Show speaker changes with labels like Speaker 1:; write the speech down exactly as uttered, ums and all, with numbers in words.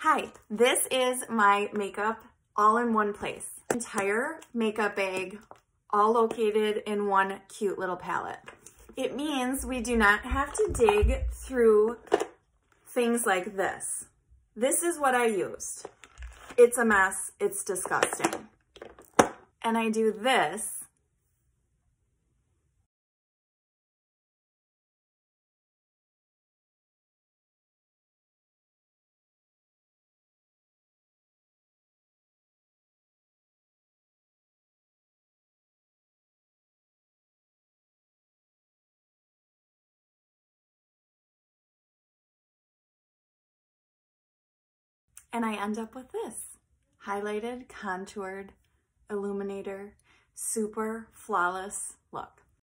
Speaker 1: Hi, this is my makeup all in one place. Entire makeup bag, all located in one cute little palette. It means we do not have to dig through things like this. This is what I used. It's a mess, it's disgusting. And I do this and I end up with this. Highlighted, contoured, illuminator, super flawless look.